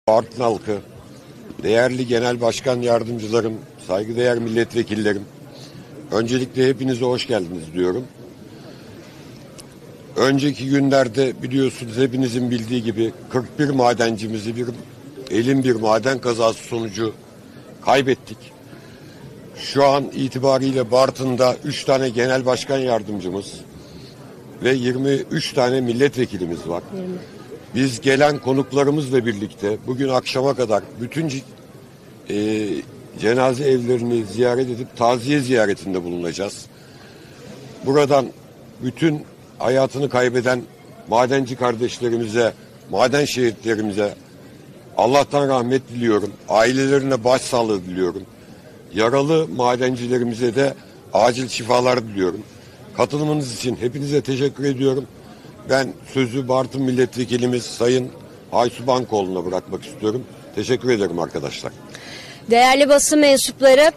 Bartın halkı, değerli genel başkan yardımcılarım, saygıdeğer milletvekillerim, öncelikle hepinize hoş geldiniz diyorum. Önceki günlerde biliyorsunuz hepinizin bildiği gibi 41 madencimizi bir maden kazası sonucu kaybettik. Şu an itibariyle Bartın'da 3 tane genel başkan yardımcımız ve 23 tane milletvekilimiz var. Biz gelen konuklarımızla birlikte bugün akşama kadar bütün cenaze evlerini ziyaret edip taziye ziyaretinde bulunacağız. Buradan bütün hayatını kaybeden madenci kardeşlerimize, maden şehitlerimize Allah'tan rahmet diliyorum. Ailelerine başsağlığı diliyorum. Yaralı madencilerimize de acil şifalar diliyorum. Katılımınız için hepinize teşekkür ediyorum. Ben sözü Bartın Milletvekilimiz Sayın Aysu Bankoğlu'na bırakmak istiyorum. Teşekkür ederim arkadaşlar. Değerli basın mensupları,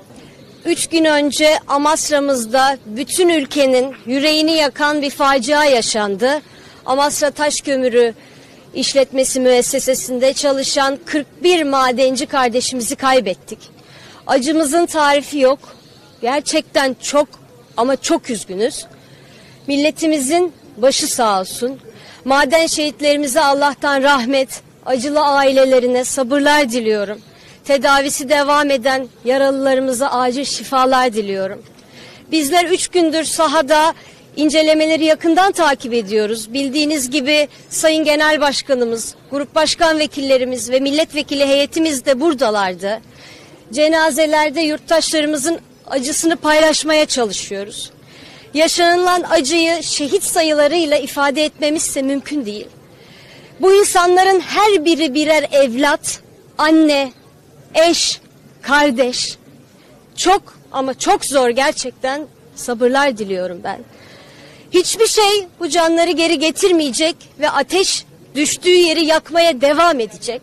3 gün önce Amasra'mızda bütün ülkenin yüreğini yakan bir facia yaşandı. Amasra Taş Kömürü İşletmesi Müessesesi'nde çalışan 41 madenci kardeşimizi kaybettik. Acımızın tarifi yok. Gerçekten çok ama çok üzgünüz. Milletimizin başı sağ olsun. Maden şehitlerimize Allah'tan rahmet, acılı ailelerine sabırlar diliyorum. Tedavisi devam eden yaralılarımıza acil şifalar diliyorum. Bizler 3 gündür sahada incelemeleri yakından takip ediyoruz. Bildiğiniz gibi Sayın Genel Başkanımız, grup başkan vekillerimiz ve milletvekili heyetimiz de buradalardı. Cenazelerde yurttaşlarımızın acısını paylaşmaya çalışıyoruz. Yaşanılan acıyı şehit sayılarıyla ifade etmemizse mümkün değil. Bu insanların her biri birer evlat, anne, eş, kardeş. Çok ama çok zor, gerçekten sabırlar diliyorum ben. Hiçbir şey bu canları geri getirmeyecek ve ateş düştüğü yeri yakmaya devam edecek.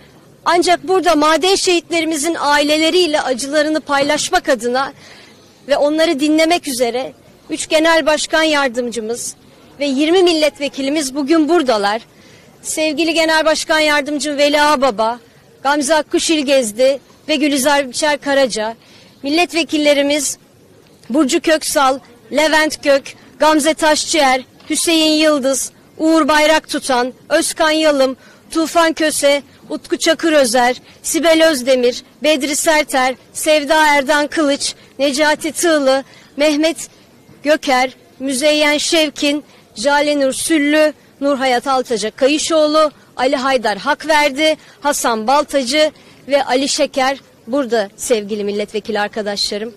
Ancak burada maden şehitlerimizin aileleriyle acılarını paylaşmak adına ve onları dinlemek üzere 3 genel başkan yardımcımız ve 20 milletvekilimiz bugün buradalar. Sevgili genel başkan yardımcım Veli Ağbaba, Gamze Akkuş İlgezdi ve Gülizar Biçer Karaca, milletvekillerimiz Burcu Köksal, Levent Gök, Gamze Taşçıer, Hüseyin Yıldız, Uğur Bayraktutan, Özkan Yalım, Tufan Köse, Utku Çakırözer, Sibel Özdemir, Bedri Serter, Sevda Erdan Kılıç, Necati Tığlı, Mehmet Göker, Müzeyyen Şevkin, Jale Nur Süllü, Nurhayat Altaca Kayışoğlu, Ali Haydar Hakverdi, Hasan Baltacı ve Ali Şeker burada sevgili milletvekili arkadaşlarım.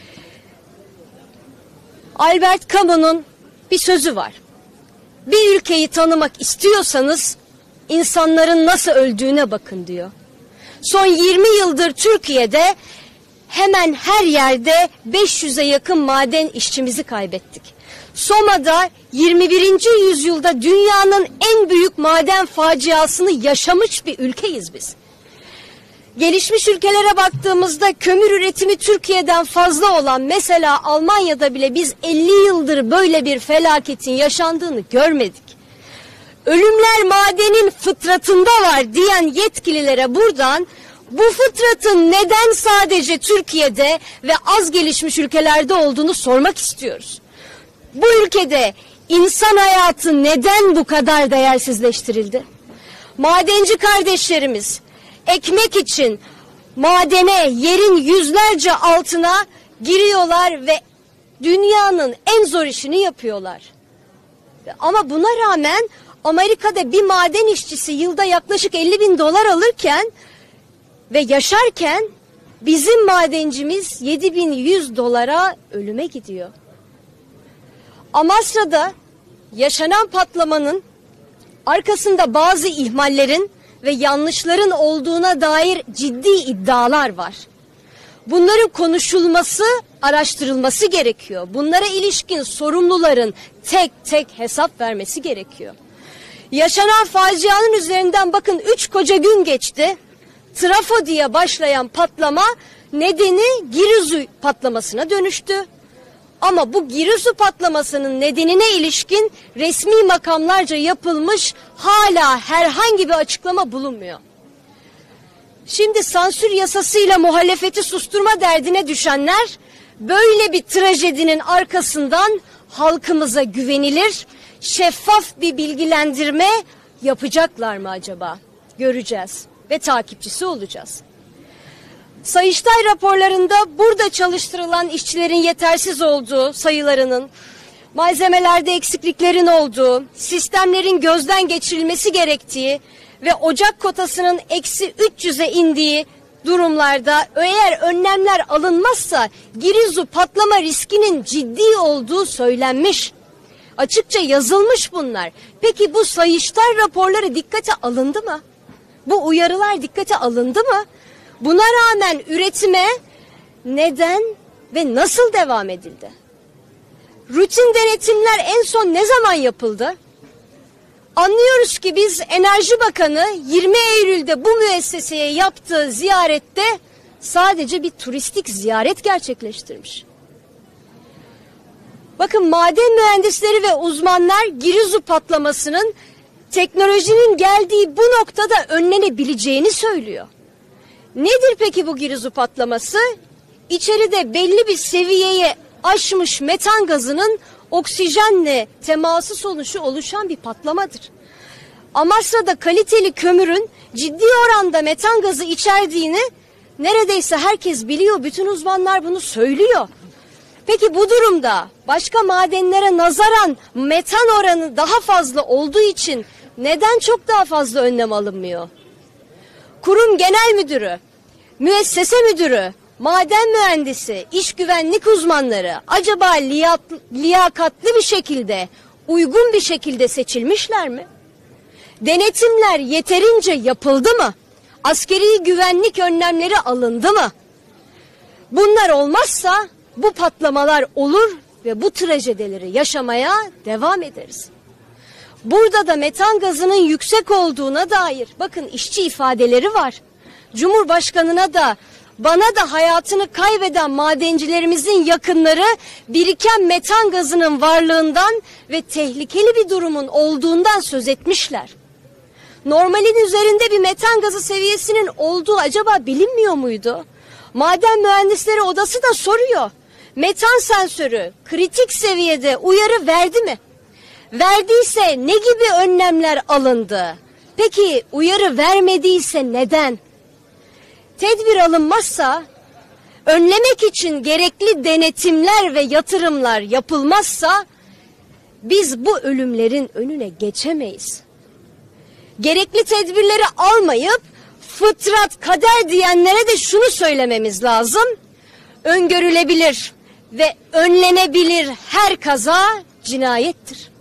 Albert Camus'un bir sözü var. Bir ülkeyi tanımak istiyorsanız insanların nasıl öldüğüne bakın diyor. Son 20 yıldır Türkiye'de hemen her yerde 500'e yakın maden işçimizi kaybettik. Soma'da 21. yüzyılda dünyanın en büyük maden faciasını yaşamış bir ülkeyiz biz. Gelişmiş ülkelere baktığımızda kömür üretimi Türkiye'den fazla olan mesela Almanya'da bile biz 50 yıldır böyle bir felaketin yaşandığını görmedik. Ölümler madenin fıtratında var diyen yetkililere buradan bu fıtratın neden sadece Türkiye'de ve az gelişmiş ülkelerde olduğunu sormak istiyoruz. Bu ülkede insan hayatı neden bu kadar değersizleştirildi? Madenci kardeşlerimiz ekmek için madene, yerin yüzlerce altına giriyorlar ve dünyanın en zor işini yapıyorlar. Ama buna rağmen Amerika'da bir maden işçisi yılda yaklaşık 50.000 dolar alırken ve yaşarken bizim madencimiz 7.100 dolara ölüme gidiyor. Amasra'da yaşanan patlamanın arkasında bazı ihmallerin ve yanlışların olduğuna dair ciddi iddialar var. Bunların konuşulması, araştırılması gerekiyor. Bunlara ilişkin sorumluların tek tek hesap vermesi gerekiyor. Yaşanan facianın üzerinden bakın 3 koca gün geçti. Trafo diye başlayan patlama nedeni Giresu patlamasına dönüştü. Ama bu Giresu patlamasının nedenine ilişkin resmi makamlarca yapılmış hala herhangi bir açıklama bulunmuyor. Şimdi sansür yasasıyla muhalefeti susturma derdine düşenler böyle bir trajedinin arkasından halkımıza güvenilir, şeffaf bir bilgilendirme yapacaklar mı acaba? Göreceğiz ve takipçisi olacağız. Sayıştay raporlarında burada çalıştırılan işçilerin yetersiz olduğu sayılarının, malzemelerde eksikliklerin olduğu, sistemlerin gözden geçirilmesi gerektiği ve ocak kotasının eksi 300'e indiği durumlarda eğer önlemler alınmazsa Girizu patlama riskinin ciddi olduğu söylenmiş. Açıkça yazılmış bunlar. Peki bu Sayıştay raporları dikkate alındı mı? Bu uyarılar dikkate alındı mı? Buna rağmen üretime neden ve nasıl devam edildi? Rutin denetimler en son ne zaman yapıldı? Anlıyoruz ki biz Enerji Bakanı 20 Eylül'de bu müesseseye yaptığı ziyarette sadece bir turistik ziyaret gerçekleştirmiş. Bakın maden mühendisleri ve uzmanlar Girizu patlamasının teknolojinin geldiği bu noktada önlenebileceğini söylüyor. Nedir peki bu Girizu patlaması? İçeride belli bir seviyeye aşmış metan gazının oksijenle teması sonucu oluşan bir patlamadır. Amasra'da kaliteli kömürün ciddi oranda metan gazı içerdiğini neredeyse herkes biliyor. Bütün uzmanlar bunu söylüyor. Peki bu durumda başka madenlere nazaran metan oranı daha fazla olduğu için neden çok daha fazla önlem alınmıyor? Kurum genel müdürü, müessese müdürü, maden mühendisi, iş güvenlik uzmanları acaba liyakatli bir şekilde, uygun bir şekilde seçilmişler mi? Denetimler yeterince yapıldı mı? Askeri güvenlik önlemleri alındı mı? Bunlar olmazsa bu patlamalar olur ve bu trajedileri yaşamaya devam ederiz. Burada da metan gazının yüksek olduğuna dair bakın işçi ifadeleri var. Cumhurbaşkanına da bana da hayatını kaybeden madencilerimizin yakınları biriken metan gazının varlığından ve tehlikeli bir durumun olduğundan söz etmişler. Normalin üzerinde bir metan gazı seviyesinin olduğu acaba bilinmiyor muydu? Maden Mühendisleri Odası da soruyor. Metan sensörü kritik seviyede uyarı verdi mi? Verdiyse ne gibi önlemler alındı? Peki uyarı vermediyse neden? Tedbir alınmazsa, önlemek için gerekli denetimler ve yatırımlar yapılmazsa biz bu ölümlerin önüne geçemeyiz. Gerekli tedbirleri almayıp fıtrat, kader diyenlere de şunu söylememiz lazım. Öngörülebilir ve önlenebilir her kaza cinayettir.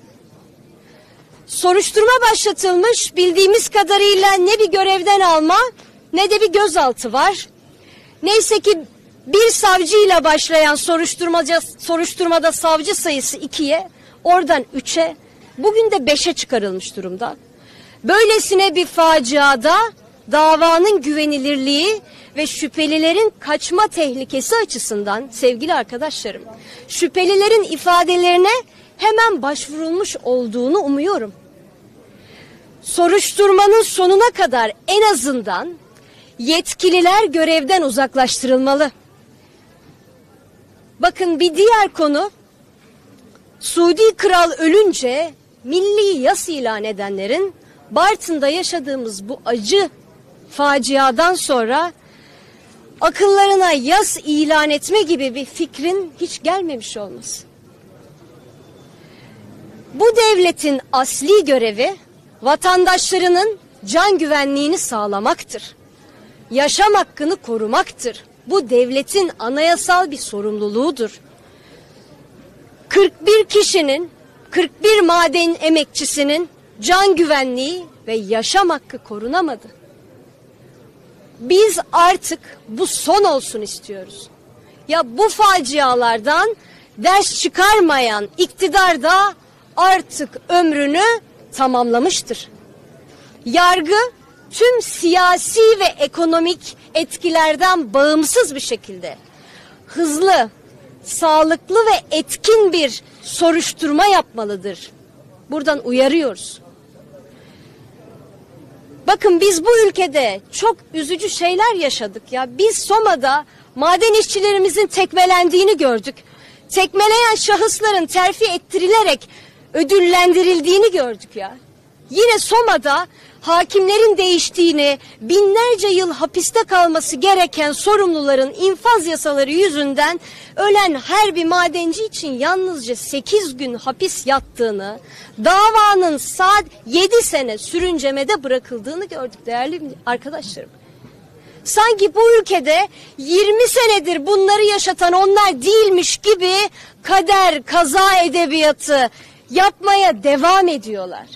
Soruşturma başlatılmış, bildiğimiz kadarıyla ne bir görevden alma ne de bir gözaltı var. Neyse ki bir savcıyla başlayan soruşturmada savcı sayısı 2'ye, oradan 3'e, bugün de 5'e çıkarılmış durumda. Böylesine bir faciada davanın güvenilirliği ve şüphelilerin kaçma tehlikesi açısından sevgili arkadaşlarım, şüphelilerin ifadelerine hemen başvurulmuş olduğunu umuyorum. Soruşturmanın sonuna kadar en azından yetkililer görevden uzaklaştırılmalı. Bakın bir diğer konu, Suudi Kral ölünce milli yas ilan edenlerin Bartın'da yaşadığımız bu acı faciadan sonra akıllarına yas ilan etme gibi bir fikrin hiç gelmemiş olması. Bu devletin asli görevi vatandaşlarının can güvenliğini sağlamaktır. Yaşam hakkını korumaktır. Bu devletin anayasal bir sorumluluğudur. 41 kişinin, 41 maden emekçisinin can güvenliği ve yaşam hakkı korunamadı. Biz artık bu son olsun istiyoruz. Ya bu facialardan ders çıkarmayan iktidar da artık ömrünü tamamlamıştır. Yargı tüm siyasi ve ekonomik etkilerden bağımsız bir şekilde hızlı, sağlıklı ve etkin bir soruşturma yapmalıdır. Buradan uyarıyoruz. Bakın biz bu ülkede çok üzücü şeyler yaşadık ya. Biz Soma'da maden işçilerimizin tekmelendiğini gördük. Tekmeleyen şahısların terfi ettirilerek ödüllendirildiğini gördük ya. Yine Soma'da hakimlerin değiştiğini, binlerce yıl hapiste kalması gereken sorumluların infaz yasaları yüzünden ölen her bir madenci için yalnızca 8 gün hapis yattığını, davanın saat 7 sene sürüncemede bırakıldığını gördük değerli arkadaşlarım. Sanki bu ülkede 20 senedir bunları yaşatan onlar değilmiş gibi kader, kaza edebiyatı yapmaya devam ediyorlar.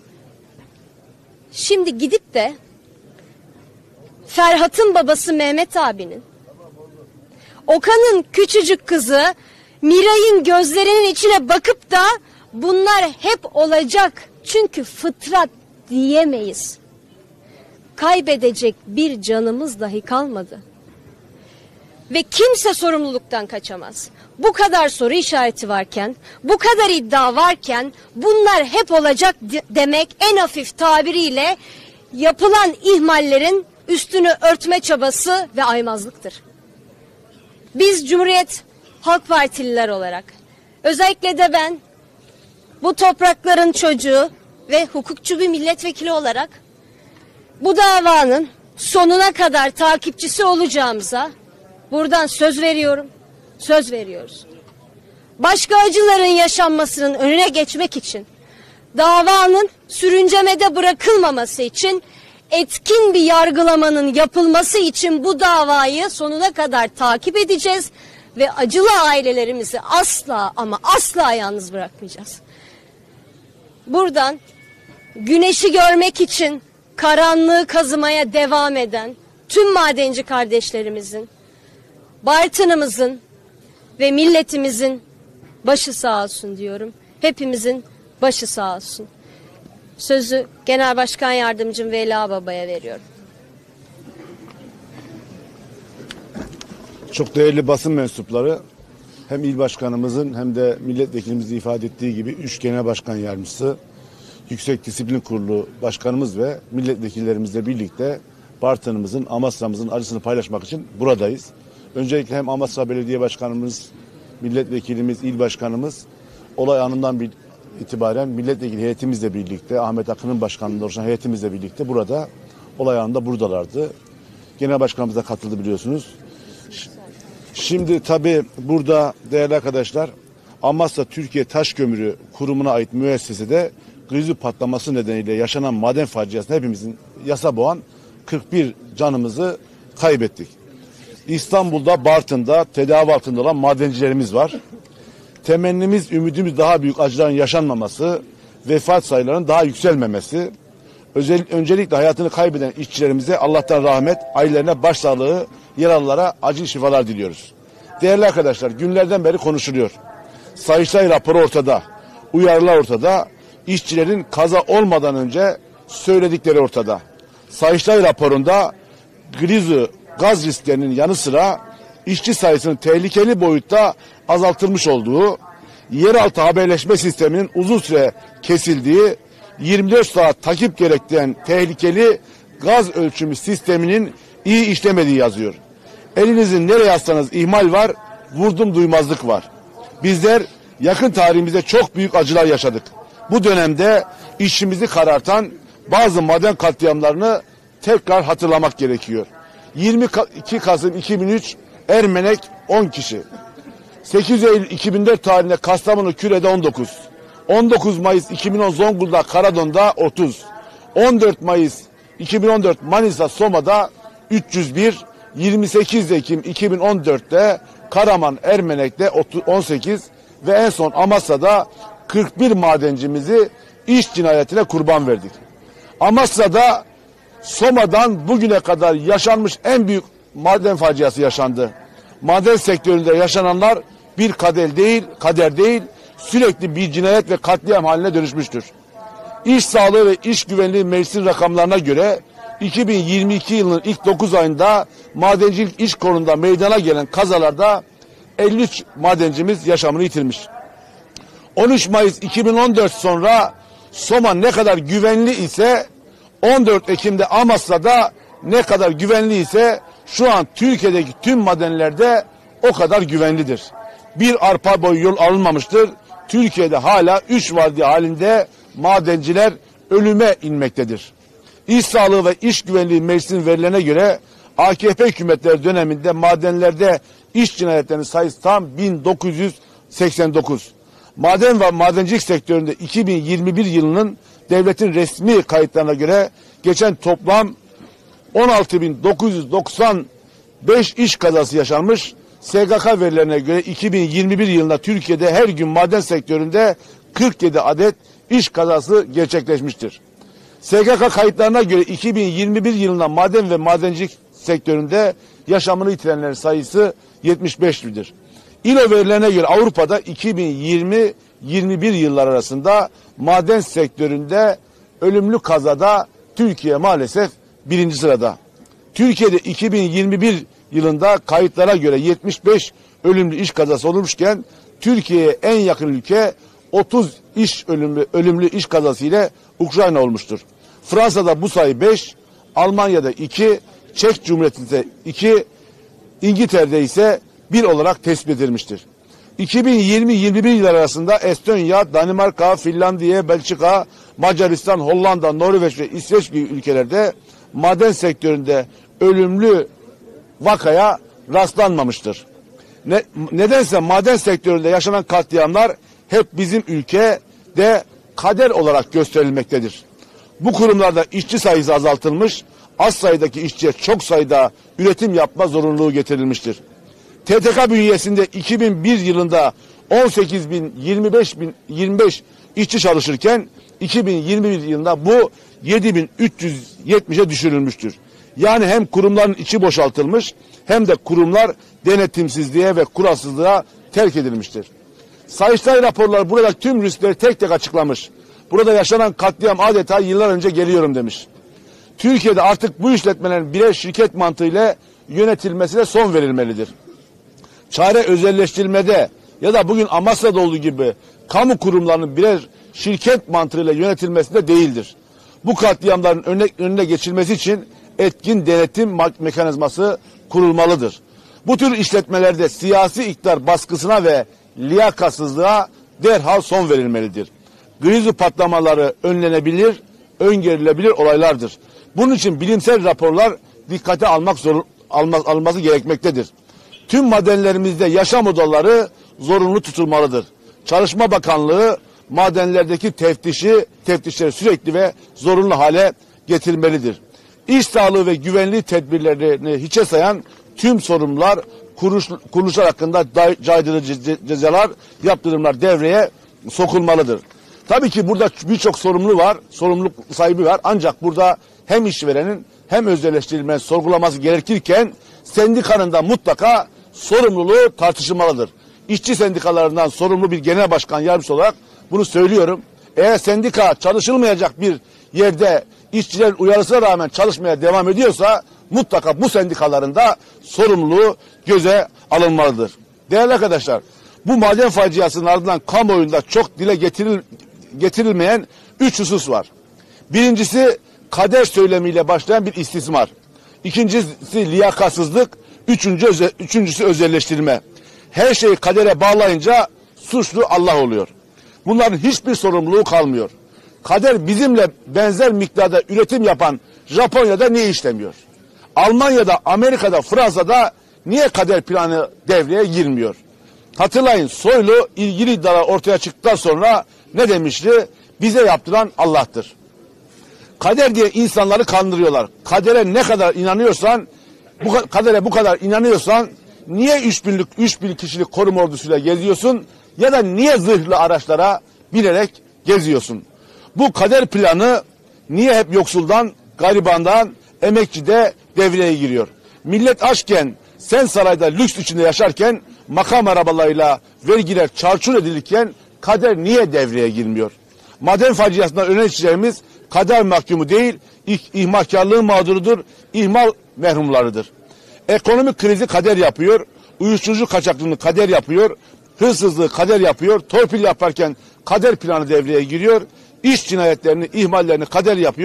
Şimdi gidip de Ferhat'ın babası Mehmet abinin, Okan'ın küçücük kızı Miray'ın gözlerinin içine bakıp da bunlar hep olacak çünkü fıtrat diyemeyiz. Kaybedecek bir canımız dahi kalmadı. Ve kimse sorumluluktan kaçamaz. Bu kadar soru işareti varken, bu kadar iddia varken bunlar hep olacak demek en hafif tabiriyle yapılan ihmallerin üstünü örtme çabası ve aymazlıktır. Biz Cumhuriyet Halk Partililer olarak, özellikle de ben bu toprakların çocuğu ve hukukçu bir milletvekili olarak bu davanın sonuna kadar takipçisi olacağımıza buradan söz veriyorum, söz veriyoruz. Başka acıların yaşanmasının önüne geçmek için, davanın sürüncemede bırakılmaması için, etkin bir yargılamanın yapılması için bu davayı sonuna kadar takip edeceğiz ve acılı ailelerimizi asla ama asla yalnız bırakmayacağız. Buradan güneşi görmek için karanlığı kazımaya devam eden tüm madenci kardeşlerimizin, Bartın'ımızın ve milletimizin başı sağ olsun diyorum. Hepimizin başı sağ olsun. Sözü Genel Başkan Yardımcım Veli Ağbaba'ya veriyorum. Çok değerli basın mensupları, hem il başkanımızın hem de milletvekilimizin ifade ettiği gibi 3 genel başkan yardımcısı, Yüksek Disiplin Kurulu başkanımız ve milletvekillerimizle birlikte Bartın'ımızın, Amasra'mızın acısını paylaşmak için buradayız. Öncelikle hem Amasra Belediye Başkanımız, milletvekilimiz, il başkanımız olay anından itibaren milletvekili heyetimizle birlikte, Ahmet Akın'ın başkanlığında oluşan heyetimizle birlikte burada olay anında buradalardı. Genel başkanımız da katıldı biliyorsunuz. Şimdi tabii burada değerli arkadaşlar, Amasra Türkiye Taş Kömürü Kurumu'na ait müessesede grizu patlaması nedeniyle yaşanan maden faciasında hepimizin yasa boğan 41 canımızı kaybettik. İstanbul'da, Bartın'da tedavi altında olan madencilerimiz var. Temennimiz, ümidimiz daha büyük acıların yaşanmaması, vefat sayılarının daha yükselmemesi. Öncelikle hayatını kaybeden işçilerimize Allah'tan rahmet, ailelerine başsağlığı, yaralılara acil şifalar diliyoruz. Değerli arkadaşlar, günlerden beri konuşuluyor. Sayıştay raporu ortada, uyarılar ortada, işçilerin kaza olmadan önce söyledikleri ortada. Sayıştay raporunda grizu gaz risklerinin yanı sıra işçi sayısının tehlikeli boyutta azaltılmış olduğu, yeraltı haberleşme sisteminin uzun süre kesildiği, 24 saat takip gerektiren tehlikeli gaz ölçümü sisteminin iyi işlemediği yazıyor. Elinizin nereye atsanız ihmal var, vurdum duymazlık var. Bizler yakın tarihimizde çok büyük acılar yaşadık. Bu dönemde işimizi karartan bazı maden katliamlarını tekrar hatırlamak gerekiyor. 22 Kasım 2003 Ermenek 10 kişi. 8 Eylül 2004 tarihinde Kastamonu Küre'de 19. 19 Mayıs 2010 Zonguldak Karadon'da 30. 14 Mayıs 2014 Manisa Soma'da 301. 28 Ekim 2014'te Karaman Ermenek'te 18 ve en son Amasra'da 41 madencimizi iş cinayetine kurban verdik. Amasra'da Soma'dan bugüne kadar yaşanmış en büyük maden faciası yaşandı. Maden sektöründe yaşananlar bir kader değil, sürekli bir cinayet ve katliam haline dönüşmüştür. İş Sağlığı ve İş Güvenliği Meclisi'nin rakamlarına göre 2022 yılının ilk 9 ayında madencilik iş kolunda meydana gelen kazalarda 53 madencimiz yaşamını yitirmiş. 13 Mayıs 2014 sonra Soma ne kadar güvenli ise 14 Ekim'de Amasra'da ne kadar güvenliyse şu an Türkiye'deki tüm madenlerde o kadar güvenlidir. Bir arpa boyu yol alınmamıştır. Türkiye'de hala 3 vardiya halinde madenciler ölüme inmektedir. İş Sağlığı ve İş Güvenliği Meclisi'nin verilerine göre AKP hükümetleri döneminde madenlerde iş cinayetlerinin sayısı tam 1989. Maden ve madencilik sektöründe 2021 yılının devletin resmi kayıtlarına göre geçen toplam 16.995 iş kazası yaşanmış. SGK verilerine göre 2021 yılında Türkiye'de her gün maden sektöründe 47 adet iş kazası gerçekleşmiştir. SGK kayıtlarına göre 2021 yılında maden ve madencilik sektöründe yaşamını yitirenlerin sayısı 75'dir. İLO verilerine göre Avrupa'da 2020-21 yıllar arasında maden sektöründe ölümlü kazada Türkiye maalesef 1. sırada. Türkiye'de 2021 yılında kayıtlara göre 75 ölümlü iş kazası olmuşken Türkiye'ye en yakın ülke 30 ölümlü iş kazası ile Ukrayna olmuştur. Fransa'da bu sayı 5, Almanya'da 2, Çek Cumhuriyeti'nde 2, İngiltere'de ise 1 olarak tespit edilmiştir. 2020-21 yıllar arasında Estonya, Danimarka, Finlandiya, Belçika, Macaristan, Hollanda, Norveç ve İsveç gibi ülkelerde maden sektöründe ölümlü vakaya rastlanmamıştır. Nedense maden sektöründe yaşanan katliamlar hep bizim ülkede kader olarak gösterilmektedir. Bu kurumlarda işçi sayısı azaltılmış, az sayıdaki işçiye çok sayıda üretim yapma zorunluluğu getirilmiştir. TTK bünyesinde 2001 yılında 18.025 işçi çalışırken 2021 yılında bu 7.370'e düşürülmüştür. Yani hem kurumların içi boşaltılmış hem de kurumlar denetimsizliğe ve kuralsızlığa terk edilmiştir. Sayıştay raporları burada tüm riskleri tek tek açıklamış. Burada yaşanan katliam adeta yıllar önce geliyorum demiş. Türkiye'de artık bu işletmelerin birer şirket mantığıyla yönetilmesine son verilmelidir. Çare özelleştirilmede ya da bugün Amasra'da olduğu gibi kamu kurumlarının birer şirket mantığıyla yönetilmesinde değildir. Bu katliamların önüne geçilmesi için etkin denetim mekanizması kurulmalıdır. Bu tür işletmelerde siyasi iktidar baskısına ve liyakatsızlığa derhal son verilmelidir. Grizu patlamaları önlenebilir, öngörülebilir olaylardır. Bunun için bilimsel raporlar dikkate alınması gerekmektedir. Tüm madenlerimizde yaşam odaları zorunlu tutulmalıdır. Çalışma Bakanlığı madenlerdeki teftişleri sürekli ve zorunlu hale getirmelidir. İş sağlığı ve güvenliği tedbirlerini hiçe sayan tüm sorumlular, kuruluşlar hakkında caydırıcı cezalar, yaptırımlar devreye sokulmalıdır. Tabii ki burada birçok sorumluluk sahibi var. Ancak burada hem işverenin hem özelleştirilmenin sorgulaması gerekirken sendikanın da mutlaka sorumluluğu tartışılmalıdır. İşçi sendikalarından sorumlu bir genel başkan yardımcısı olarak bunu söylüyorum. Eğer sendika çalışılmayacak bir yerde işçilerin uyarısına rağmen çalışmaya devam ediyorsa mutlaka bu sendikaların da sorumluluğu göze alınmalıdır. Değerli arkadaşlar, bu maden faciasının ardından kamuoyunda çok dile getirilmeyen 3 husus var. Birincisi kader söylemiyle başlayan bir istismar. İkincisi liyakatsızlık. Üçüncüsü özelleştirme. Her şeyi kadere bağlayınca suçlu Allah oluyor. Bunların hiçbir sorumluluğu kalmıyor. Kader bizimle benzer miktarda üretim yapan Japonya'da niye işlemiyor? Almanya'da, Amerika'da, Fransa'da niye kader planı devreye girmiyor? Hatırlayın, Soylu ilgili iddialar ortaya çıktıktan sonra ne demişti? Bize yaptıran Allah'tır. Kader diye insanları kandırıyorlar. Kadere ne kadar inanıyorsan, kadere bu kadar inanıyorsan niye 3000 kişilik koruma ordusuyla geziyorsun ya da niye zırhlı araçlara binerek geziyorsun? Bu kader planı niye hep yoksuldan, garibandan, emekçide devreye giriyor? Millet açken, sen sarayda lüks içinde yaşarken, makam arabalarıyla vergiler çarçur edilirken kader niye devreye girmiyor? Maden faciasından öne çıkacağımız kader mahkumu değil, ihmalkarlığın mağdurudur, ihmal merhumlarıdır. Ekonomik krizi kader yapıyor, uyuşturucu kaçaklığını kader yapıyor, hırsızlığı kader yapıyor, torpil yaparken kader planı devreye giriyor, iş cinayetlerini, ihmallerini kader yapıyor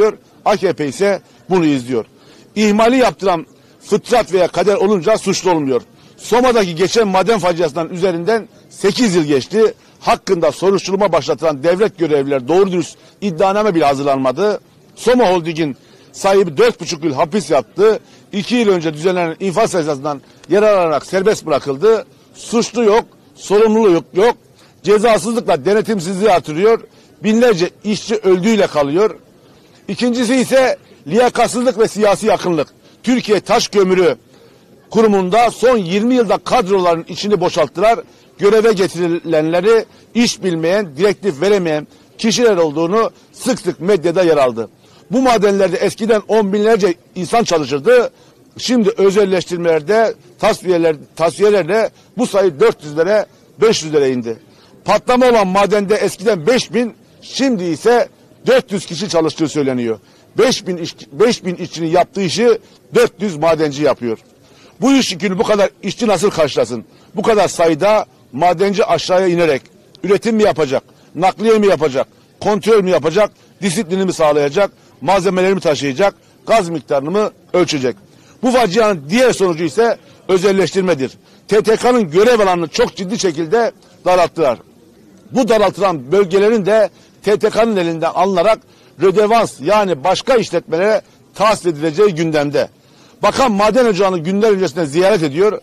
AKP ise bunu izliyor. İhmali yaptıran fıtrat veya kader olunca suçlu olmuyor. Soma'daki geçen maden faciasından üzerinden 8 yıl geçti. Hakkında soruşturma başlatılan devlet görevliler doğru dürüst iddianame bile hazırlanmadı. Soma Holding'in sahibi 4,5 yıl hapis yattı. 2 yıl önce düzenlenen infaz cezasından yararlanarak serbest bırakıldı. Suçlu yok, sorumluluğu yok. Cezasızlıkla denetimsizliği artırıyor. Binlerce işçi öldüğüyle kalıyor. İkincisi ise liyakatsızlık ve siyasi yakınlık. Türkiye Taş Kömürü Kurumu'nda son 20 yılda kadroların içini boşalttılar. Göreve getirilenleri iş bilmeyen, direktif veremeyen kişiler olduğunu sık sık medyada yer aldı. Bu madenlerde eskiden 10 binlerce insan çalışırdı. Şimdi özelleştirmelerde, tasfiyelerle bu sayı 400'lere, 500'lere indi. Patlama olan madende eskiden 5000, şimdi ise 400 kişi çalıştığı söyleniyor. 5000 işçinin yaptığı işi 400 madenci yapıyor. Bu iş yükünü bu kadar işçi nasıl karşılasın? Bu kadar sayıda madenci aşağıya inerek üretim mi yapacak, nakliye mi yapacak, kontrol mü yapacak, disiplini mi sağlayacak, malzemeleri mi taşıyacak, gaz miktarını mı ölçecek? Bu facianın diğer sonucu ise özelleştirmedir. TTK'nın görev alanını çok ciddi şekilde daralttılar. Bu daraltılan bölgelerin de TTK'nın elinden alınarak rödevans yani başka işletmelere tahsis edileceği gündemde. Bakan maden ocağını günler öncesinde ziyaret ediyor.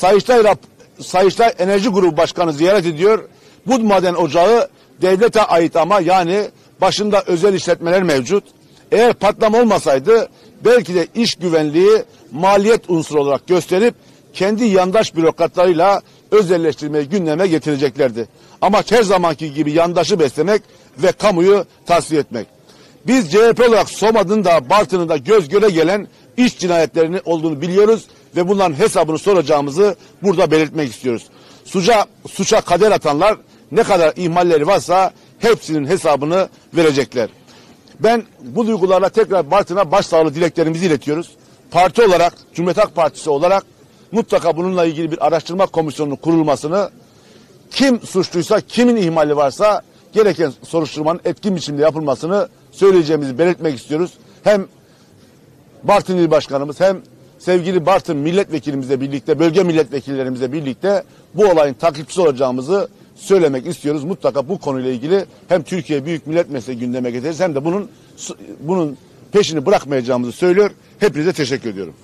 Sayıştay Enerji Grubu Başkanı ziyaret ediyor. Bu maden ocağı devlete ait ama yani başında özel işletmeler mevcut. Eğer patlama olmasaydı belki de iş güvenliği maliyet unsuru olarak gösterip kendi yandaş bürokratlarıyla özelleştirmeyi gündeme getireceklerdi. Ama her zamanki gibi yandaşı beslemek ve kamuyu tasfiye etmek. Biz CHP olarak Soma'nın da Bartın'ın da göz göre gelen iş cinayetlerini olduğunu biliyoruz ve bunların hesabını soracağımızı burada belirtmek istiyoruz. Suça kader atanlar ne kadar ihmalleri varsa hepsinin hesabını verecekler. Ben bu duygularla tekrar Bartın'a başsağlığı dileklerimizi iletiyoruz. Parti olarak, Cumhuriyet Halk Partisi olarak mutlaka bununla ilgili bir araştırma komisyonunun kurulmasını, kim suçluysa, kimin ihmali varsa gereken soruşturmanın etkin biçimde yapılmasını söyleyeceğimizi belirtmek istiyoruz. Hem Bartın İl Başkanımız hem sevgili Bartın milletvekilimizle birlikte, bölge milletvekillerimizle birlikte bu olayın takipçisi olacağımızı söylemek istiyoruz. Mutlaka bu konuyla ilgili hem Türkiye Büyük Millet Meclisi gündeme getiririz hem de bunun peşini bırakmayacağımızı söylüyor. Hepinize teşekkür ediyorum.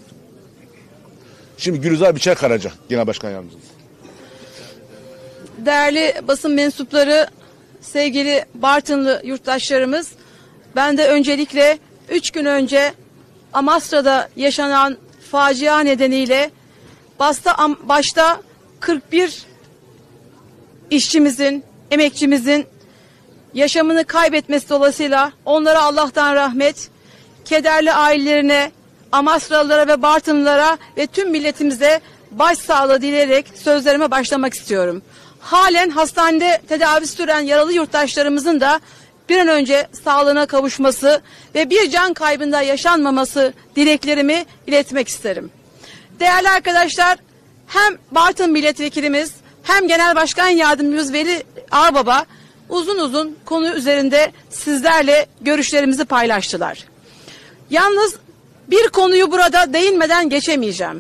Şimdi Gülizar Biçer Karaca, Genel Başkan Yardımcımız. Değerli basın mensupları, sevgili Bartınlı yurttaşlarımız, ben de öncelikle 3 gün önce Amasra'da yaşanan facia nedeniyle başta 41 işçimizin, emekçimizin yaşamını kaybetmesi dolayısıyla onlara Allah'tan rahmet, kederli ailelerine, Amasralılara ve Bartınlılara ve tüm milletimize başsağlığı dileyerek sözlerime başlamak istiyorum. Halen hastanede tedavisi süren yaralı yurttaşlarımızın da bir an önce sağlığına kavuşması ve bir can kaybında yaşanmaması dileklerimi iletmek isterim. Değerli arkadaşlar, hem Bartın milletvekilimiz hem Genel Başkan Yardımcımız Veli Ağbaba uzun uzun konu üzerinde sizlerle görüşlerimizi paylaştılar. Yalnız bir konuyu burada değinmeden geçemeyeceğim.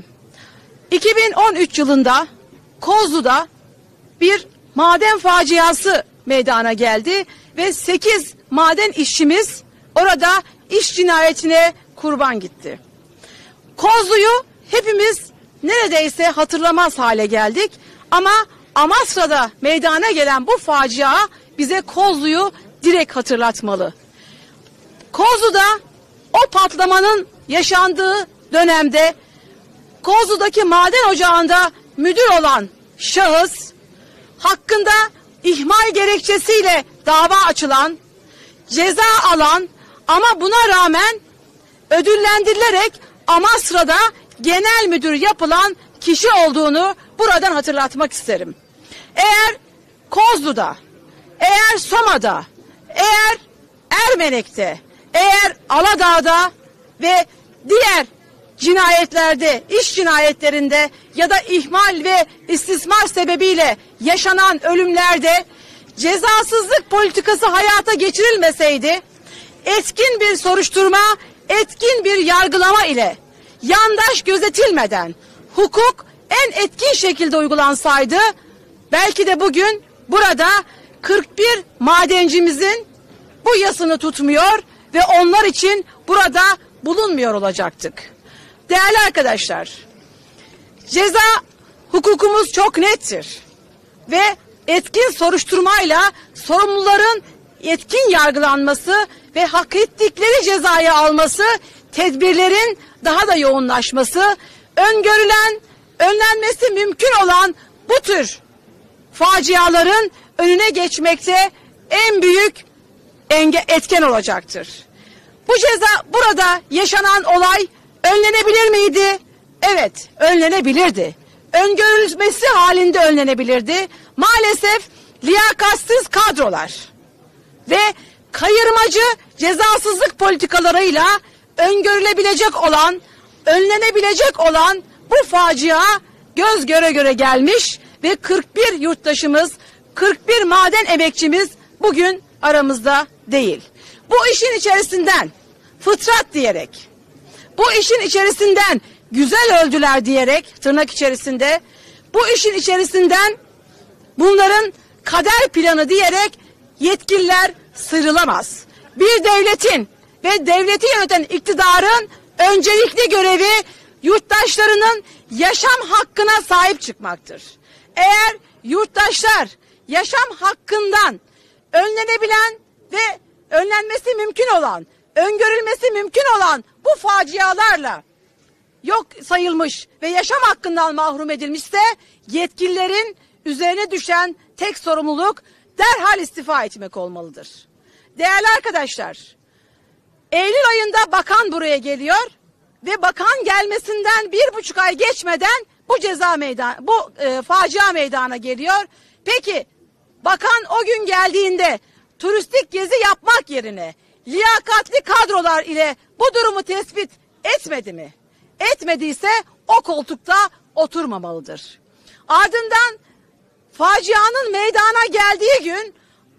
2013 yılında Kozlu'da bir maden faciası meydana geldi ve 8 maden işçimiz orada iş cinayetine kurban gitti. Kozlu'yu hepimiz neredeyse hatırlamaz hale geldik ama Amasra'da meydana gelen bu facia bize Kozlu'yu direkt hatırlatmalı. Kozlu'da o patlamanın yaşandığı dönemde Kozlu'daki maden ocağında müdür olan şahıs hakkında ihmal gerekçesiyle dava açılan, ceza alan ama buna rağmen ödüllendirilerek Amasra'da genel müdür yapılan kişi olduğunu buradan hatırlatmak isterim. Eğer Kozlu'da, eğer Soma'da, eğer Ermenek'te, eğer Aladağ'da ve diğer cinayetlerde, iş cinayetlerinde ya da ihmal ve istismar sebebiyle yaşanan ölümlerde cezasızlık politikası hayata geçirilmeseydi, etkin bir soruşturma, etkin bir yargılama ile yandaş gözetilmeden hukuk en etkin şekilde uygulansaydı belki de bugün burada 41 madencimizin bu yasını tutmuyor ve onlar için burada bulunmuyor olacaktık. Değerli arkadaşlar, ceza hukukumuz çok nettir ve etkin soruşturmayla sorumluların etkin yargılanması ve hak ettikleri cezayı alması, tedbirlerin daha da yoğunlaşması, öngörülen, önlenmesi mümkün olan bu tür faciaların önüne geçmekte en büyük etken olacaktır. Bu ceza, burada yaşanan olay önlenebilir miydi? Evet, önlenebilirdi. Öngörülmesi halinde önlenebilirdi. Maalesef liyakatsiz kadrolar ve kayırmacı cezasızlık politikalarıyla öngörülebilecek olan, önlenebilecek olan bu facia göz göre göre gelmiş ve 41 yurttaşımız, 41 maden emekçimiz bugün aramızda değil. Bu işin içerisinden fıtrat diyerek, bu işin içerisinden güzel öldüler diyerek tırnak içerisinde, bu işin içerisinden bunların kader planı diyerek yetkililer sıyrılamaz. Bir devletin ve devleti yöneten iktidarın öncelikli görevi yurttaşlarının yaşam hakkına sahip çıkmaktır. Eğer yurttaşlar yaşam hakkından önlenebilen ve önlenmesi mümkün olan, öngörülmesi mümkün olan bu facialarla yok sayılmış ve yaşam hakkından mahrum edilmişse yetkililerin üzerine düşen tek sorumluluk derhal istifa etmek olmalıdır. Değerli arkadaşlar, Eylül ayında bakan buraya geliyor ve bakan gelmesinden 1,5 ay geçmeden bu facia meydana geliyor. Peki bakan o gün geldiğinde turistik gezi yapmak yerine liyakatli kadrolar ile bu durumu tespit etmedi mi? Etmediyse o koltukta oturmamalıdır. Ardından facianın meydana geldiği gün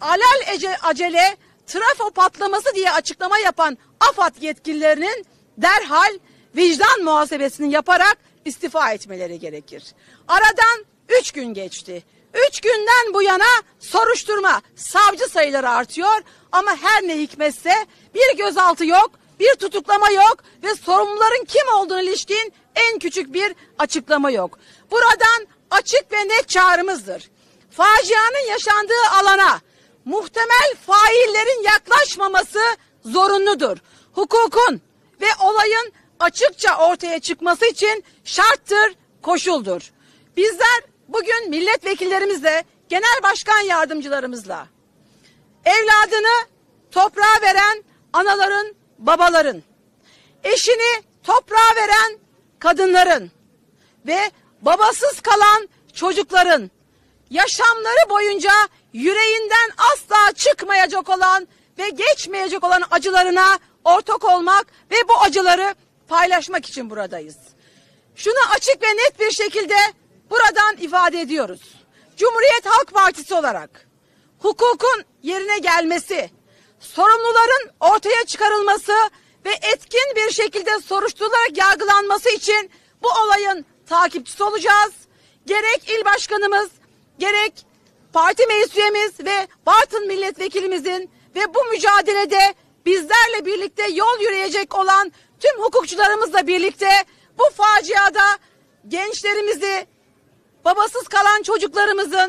alelacele trafo patlaması diye açıklama yapan AFAD yetkililerinin derhal vicdan muhasebesini yaparak istifa etmeleri gerekir. Aradan 3 gün geçti. 3 günden bu yana soruşturma, savcı sayıları artıyor ama her ne hikmetse bir gözaltı yok, bir tutuklama yok ve sorumluların kim olduğuna ilişkin en küçük bir açıklama yok. Buradan açık ve net çağrımızdır. Facianın yaşandığı alana muhtemel faillerin yaklaşmaması zorunludur. Hukukun ve olayın açıkça ortaya çıkması için şarttır, koşuldur. Bizler bugün milletvekillerimizle, genel başkan yardımcılarımızla evladını toprağa veren anaların, babaların, eşini toprağa veren kadınların ve babasız kalan çocukların yaşamları boyunca yüreğinden asla çıkmayacak olan ve geçmeyecek olan acılarına ortak olmak ve bu acıları paylaşmak için buradayız. Şunu açık ve net bir şekilde buradan ifade ediyoruz. Cumhuriyet Halk Partisi olarak hukukun yerine gelmesi, sorumluların ortaya çıkarılması ve etkin bir şekilde soruşturularak yargılanması için bu olayın takipçisi olacağız. Gerek il başkanımız, gerek parti meclis üyemiz ve Bartın milletvekilimizin ve bu mücadelede bizlerle birlikte yol yürüyecek olan tüm hukukçularımızla birlikte bu faciada gençlerimizi, babasız kalan çocuklarımızın,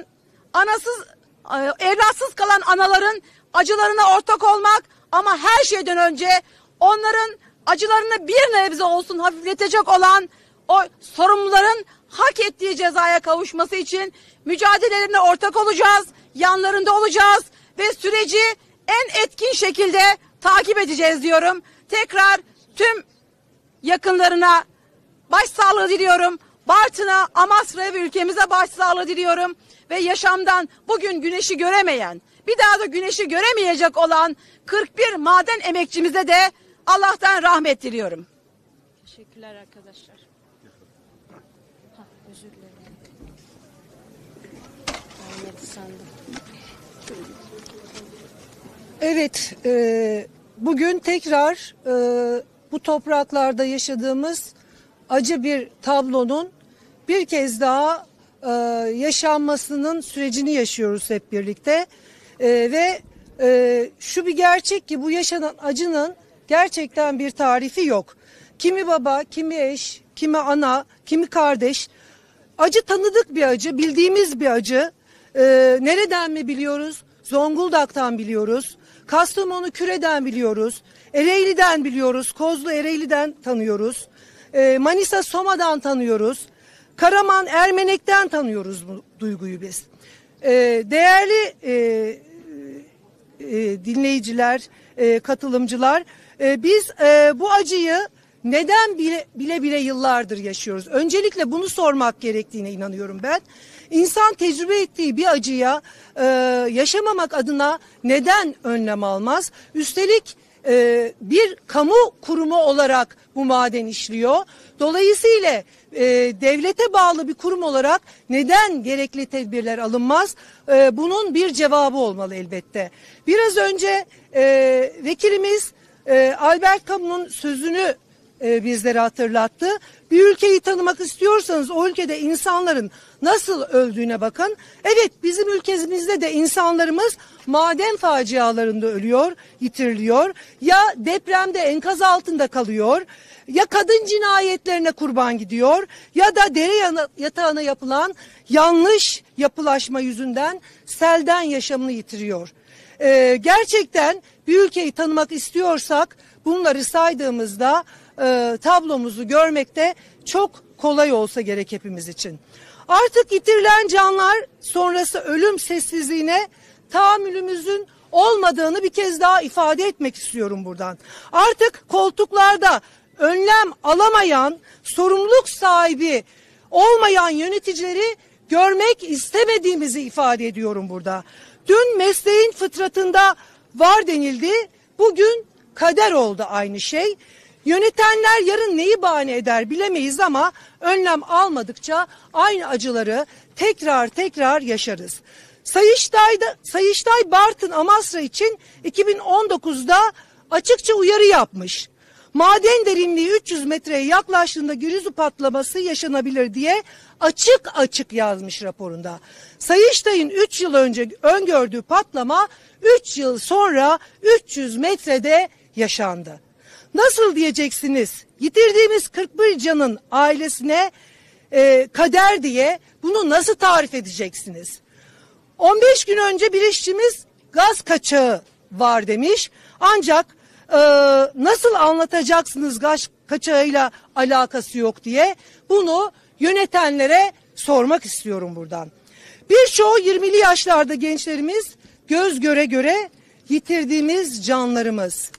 evlatsız kalan anaların acılarına ortak olmak ama her şeyden önce onların acılarını bir nebze olsun hafifletecek olan o sorumluların hak ettiği cezaya kavuşması için mücadelelerine ortak olacağız, yanlarında olacağız ve süreci en etkin şekilde takip edeceğiz diyorum. Tekrar tüm yakınlarına başsağlığı diliyorum. Bartın'a, Amasra'ya ve ülkemize başsağlığı diliyorum. Ve yaşamdan bugün güneşi göremeyen, bir daha da güneşi göremeyecek olan 41 maden emekçimize de Allah'tan rahmet diliyorum. Teşekkürler arkadaşlar. Özür dilerim. Anladı sandım. Evet, Bugün tekrar bu topraklarda yaşadığımız acı bir tablonun bir kez daha yaşanmasının sürecini yaşıyoruz hep birlikte. Ve şu bir gerçek ki bu yaşanan acının gerçekten bir tarifi yok. Kimi baba, kimi eş, kimi ana, kimi kardeş. Acı tanıdık bir acı, bildiğimiz bir acı. Nereden mi biliyoruz? Zonguldak'tan biliyoruz. Kastamonu Küre'den biliyoruz. Ereğli'den biliyoruz. Kozlu Ereğli'den tanıyoruz. Manisa Soma'dan tanıyoruz. Karaman Ermenek'ten tanıyoruz bu duyguyu biz. Değerli dinleyiciler, katılımcılar, biz bu acıyı neden bile bile yıllardır yaşıyoruz? Öncelikle bunu sormak gerektiğine inanıyorum ben. İnsan tecrübe ettiği bir acıya yaşamamak adına neden önlem almaz? Üstelik bir kamu kurumu olarak bu maden işliyor. Dolayısıyla devlete bağlı bir kurum olarak neden gerekli tedbirler alınmaz? Bunun bir cevabı olmalı elbette. Biraz önce vekilimiz Albert Camus'un sözünü bizlere hatırlattı. Bir ülkeyi tanımak istiyorsanız o ülkede insanların nasıl öldüğüne bakın. Evet, bizim ülkemizde de insanlarımız maden facialarında ölüyor, yitiriliyor. Ya depremde enkaz altında kalıyor, ya kadın cinayetlerine kurban gidiyor, ya da dere yatağına yapılan yanlış yapılaşma yüzünden selden yaşamını yitiriyor. Gerçekten bir ülkeyi tanımak istiyorsak bunları saydığımızda tablomuzu görmekte çok kolay olsa gerek hepimiz için. Artık yitirilen canlar sonrası ölüm sessizliğine tahammülümüzün olmadığını bir kez daha ifade etmek istiyorum buradan. Artık koltuklarda önlem alamayan, sorumluluk sahibi olmayan yöneticileri görmek istemediğimizi ifade ediyorum burada. Dün mesleğin fıtratında var denildi, bugün kader oldu aynı şey. Yönetenler yarın neyi bahane eder bilemeyiz ama önlem almadıkça aynı acıları tekrar yaşarız. Sayıştay Bartın Amasra için 2019'da açıkça uyarı yapmış. Maden derinliği 300 metreye yaklaştığında gürültü patlaması yaşanabilir diye açık yazmış raporunda. Sayıştay'ın 3 yıl önce öngördüğü patlama 3 yıl sonra 300 metrede yaşandı. Nasıl diyeceksiniz? Yitirdiğimiz 41 canın ailesine kader diye bunu nasıl tarif edeceksiniz? 15 gün önce bir işçimiz gaz kaçağı var demiş. Ancak nasıl anlatacaksınız gaz kaçağıyla alakası yok diye bunu yönetenlere sormak istiyorum buradan. Birçoğu 20'li yaşlarda gençlerimiz, göz göre göre yitirdiğimiz canlarımız.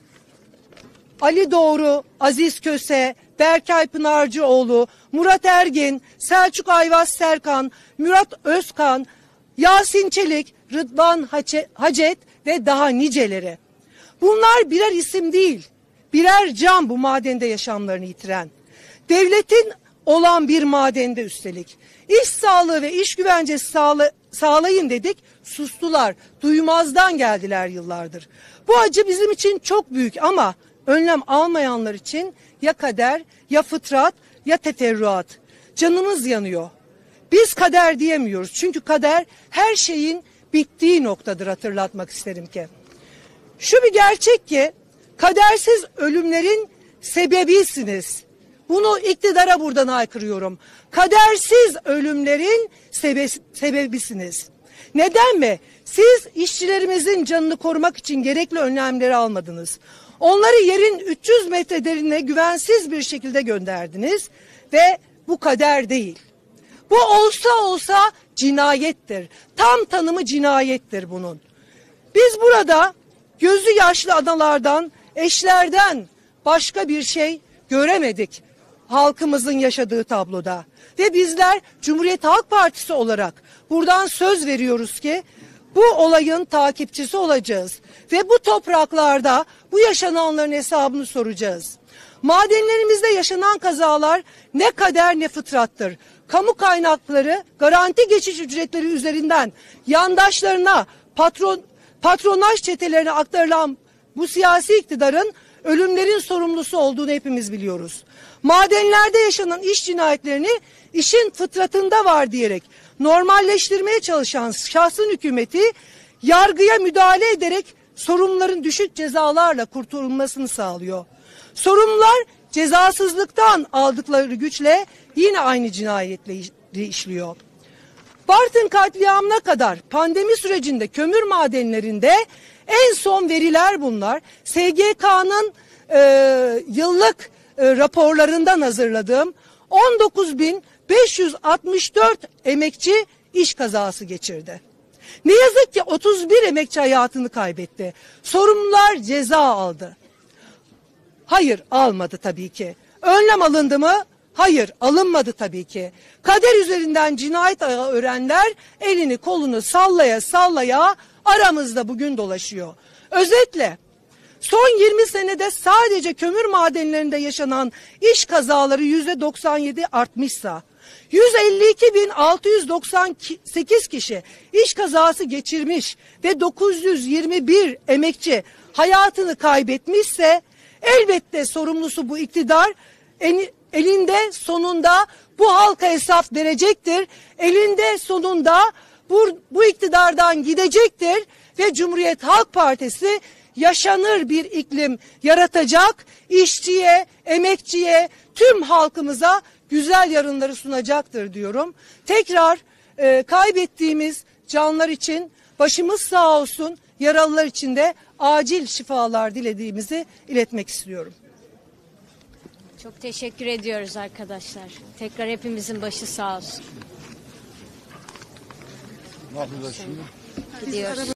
Ali Doğru, Aziz Köse, Berkay Pınarcıoğlu, Murat Ergin, Selçuk Ayvaz Serkan, Murat Özkan, Yasin Çelik, Rıdvan Hacet ve daha niceleri. Bunlar birer isim değil, birer can bu madende yaşamlarını yitiren. Devletin olan bir madende üstelik. İş sağlığı ve iş güvencesi sağlayın dedik, sustular, duymazdan geldiler yıllardır. Bu acı bizim için çok büyük ama önlem almayanlar için ya kader, ya fıtrat, ya teferruat. Canımız yanıyor. Biz kader diyemiyoruz. Çünkü kader her şeyin bittiği noktadır, hatırlatmak isterim ki. Şu bir gerçek ki kadersiz ölümlerin sebebisiniz. Bunu iktidara buradan haykırıyorum. Kadersiz ölümlerin sebebisiniz. Neden mi? Siz işçilerimizin canını korumak için gerekli önlemleri almadınız. Onları yerin 300 metre derinine güvensiz bir şekilde gönderdiniz ve bu kader değil. Bu olsa cinayettir. Tam tanımı cinayettir bunun. Biz burada gözü yaşlı analardan, eşlerden başka bir şey göremedik halkımızın yaşadığı tabloda. Ve bizler Cumhuriyet Halk Partisi olarak buradan söz veriyoruz ki bu olayın takipçisi olacağız. Ve bu topraklarda bu yaşananların hesabını soracağız. Madenlerimizde yaşanan kazalar ne kader ne fıtrattır. Kamu kaynakları garanti geçiş ücretleri üzerinden yandaşlarına, patronaj çetelerine aktarılan bu siyasi iktidarın ölümlerin sorumlusu olduğunu hepimiz biliyoruz. Madenlerde yaşanan iş cinayetlerini işin fıtratında var diyerek normalleştirmeye çalışan şahsın hükümeti yargıya müdahale ederek sorumluların düşük cezalarla kurtulmasını sağlıyor. Sorumlular cezasızlıktan aldıkları güçle yine aynı cinayetleri işliyor. Bartın katliamına kadar pandemi sürecinde kömür madenlerinde en son veriler bunlar. SGK'nın yıllık raporlarından hazırladığım 19.564 emekçi iş kazası geçirdi. Ne yazık ki 31 emekçi hayatını kaybetti. Sorumlular ceza aldı. Hayır, almadı tabii ki. Önlem alındı mı? Hayır, alınmadı tabii ki. Kader üzerinden cinayet ağı örenler elini kolunu sallaya sallaya aramızda bugün dolaşıyor. Özetle son 20 senede sadece kömür madenlerinde yaşanan iş kazaları %97 artmışsa, 152.698 kişi iş kazası geçirmiş ve 921 emekçi hayatını kaybetmişse, elbette sorumlusu bu iktidar elinde sonunda bu halka hesap verecektir. Elinde sonunda bu iktidardan gidecektir ve Cumhuriyet Halk Partisi yaşanır bir iklim yaratacak, işçiye, emekçiye, tüm halkımıza güzel yarınları sunacaktır diyorum. Tekrar kaybettiğimiz canlar için başımız sağ olsun, yaralılar için de acil şifalar dilediğimizi iletmek istiyorum. Çok teşekkür ediyoruz arkadaşlar. Tekrar hepimizin başı sağ olsun. Ne yapacağız şimdi? Gidiyoruz.